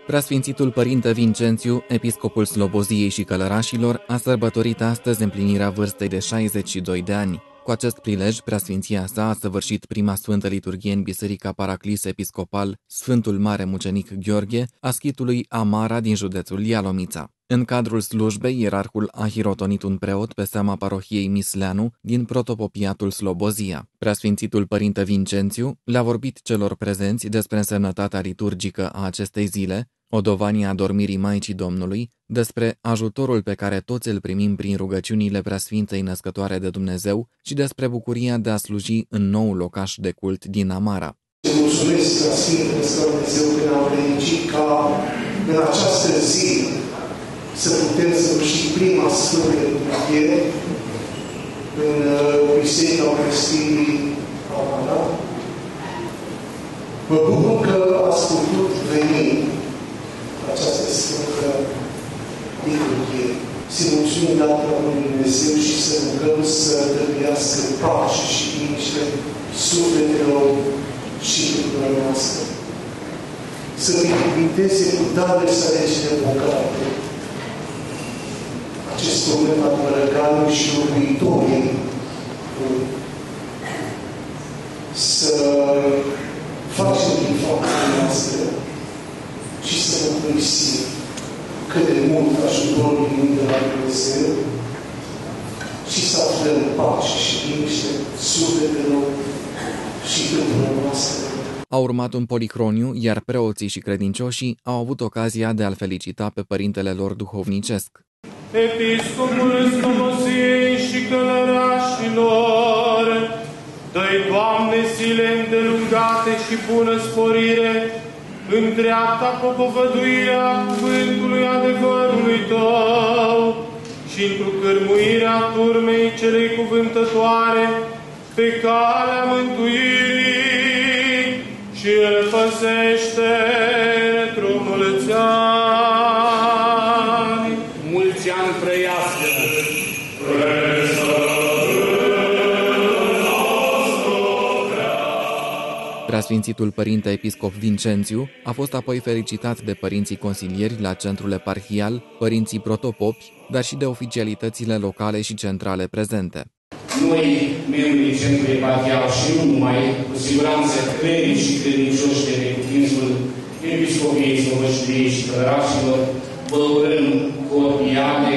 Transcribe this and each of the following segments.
Preasfințitul Părinte Vincențiu, episcopul Sloboziei și Călărașilor, a sărbătorit astăzi împlinirea vârstei de 62 de ani. Cu acest prilej, preasfinția sa a săvârșit prima sfântă liturghie în Biserica Paraclis Episcopal Sfântul Mare Mucenic Gheorghe a schitului Amara din județul Ialomița. În cadrul slujbei, ierarhul a hirotonit un preot pe seama parohiei Misleanu din protopopiatul Slobozia. Preasfințitul Părinte Vincențiu le-a vorbit celor prezenți despre însemnătatea liturgică a acestei zile, o dovanie a dormirii Maicii Domnului, despre ajutorul pe care toți îl primim prin rugăciunile Preasfintei Născătoare de Dumnezeu și despre bucuria de a sluji în nou locaș de cult din Amara. Mulțumesc Preasfintei Născătoare de Dumnezeu că ne-au fericit ca în această zi să putem săvârși prima Sfântă Liturghie în Biserica Mănăstirii Amara. Mă bucur că ați putut veni această Sfântă Liturghie. Să mulțumim dată la Dumnezeu și să rugăm să dăruiască pace și liniște sufletelor și tuturor noastre. Să binecuvinteze cu darele sale cele bogate acest moment al Mărăganului și locuitorii să facem din faptele noastre și să ne mărturisim cât de mult ajutorul din de la Dumnezeu și să aflăm pace și liniște sufletelor și tuturor noastre. A urmat un policroniu, iar preoții și credincioșii au avut ocazia de a-l felicita pe părintele lor duhovnicesc. Episcopul Sloboziei și Călărașilor, dă-i, Doamne, zile îndelungate și bună sporire în dreapta propovăduirea cuvântului adevărului Tău și într-o cârmuirea turmei celei cuvântătoare pe calea mântuirii și îl păzește într-o mulți ani. Mulți ani trăiască! Preasfințitul Părinte Episcop Vincențiu a fost apoi felicitat de părinții consilieri la centrul eparhial, părinții protopopi, dar și de oficialitățile locale și centrale prezente. Noi, membrii centrului eparhial și nu numai, cu siguranță clerici și credincioși de neputințul Episcopiei Sloboziei și Călărașilor, vă urăm cordiale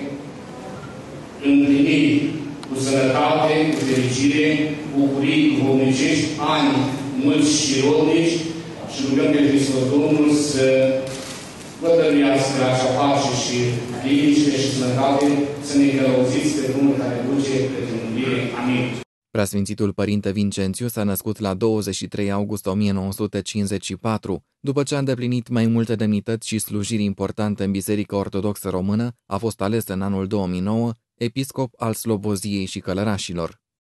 împliniri cu sănătate, cu fericire, bucurii duhovnicești, ani mulți și rodnici și rugăm pe Hristos Domnul să vă dăruiască acea pace și liniște și sănătate, să ne călăuziți pe drumul care duce către mântuire. Amin. Preasfințitul Părinte Vincențiu s-a născut la 23 august 1954. După ce a îndeplinit mai multe demnități și slujiri importante în Biserica Ortodoxă Română, a fost ales în anul 2009 episcop al Sloboziei și Călărașilor.